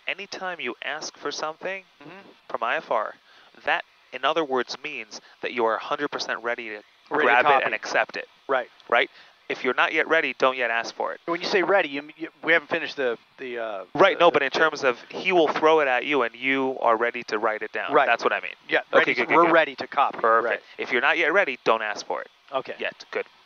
anytime you ask for something Mhm. from IFR, that, in other words, means that you are 100% ready to Ready to grab it copy. and accept it, Right. right? If you're not yet ready, don't yet ask for it. When you say ready, we haven't finished the Right, no, the- but in terms of he will throw it at you and you are ready to write it down. Right. That's what I mean. Yeah, Okay, ready. good, We're good. ready to copy. Perfect. Right. If you're not yet ready, don't ask for it Okay. yet. Good.